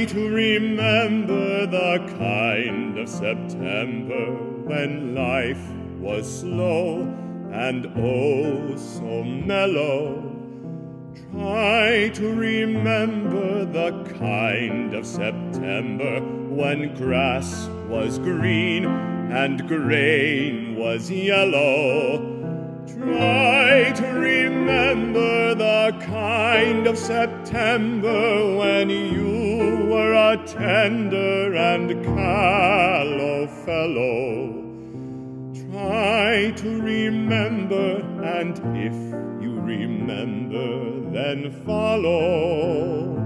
Try to remember the kind of September when life was slow and oh so mellow. Try to remember the kind of September when grass was green and grain was yellow. Try to remember the kind of September when you were a tender and callow fellow. Try to remember, and if you remember, then follow.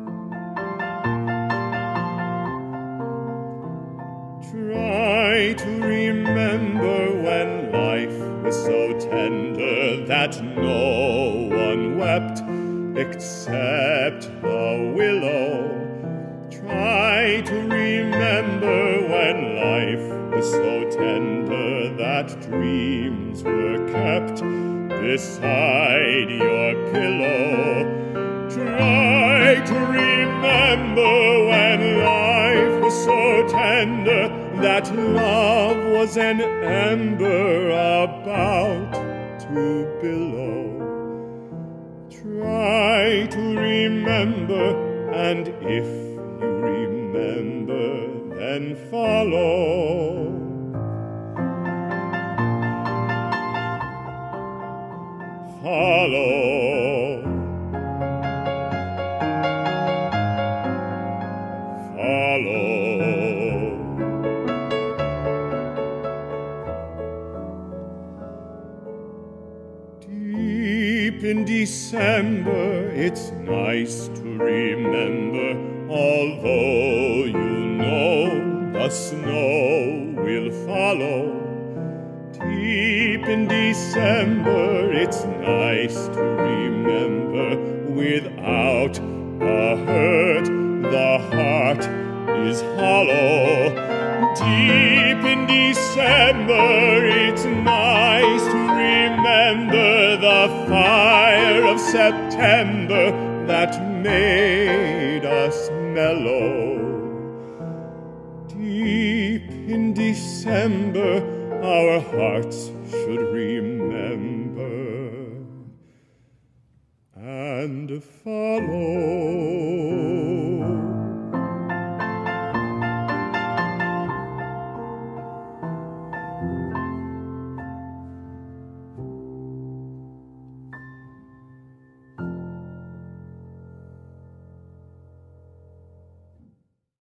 Try to remember when life was so tender that no one wept except the willow. Try to remember when life was so tender that dreams were kept beside your pillow. Try to remember when life was so tender that love was an ember about to billow. Try to remember, and if you remember, then follow. Follow. Follow. Deep in December, it's nice to remember, although you know the snow will follow. Deep in December, it's nice to remember, without a hurt, the heart is hollow. Deep in December, it's nice to remember the fire of September that made us mellow. Deep in December, our hearts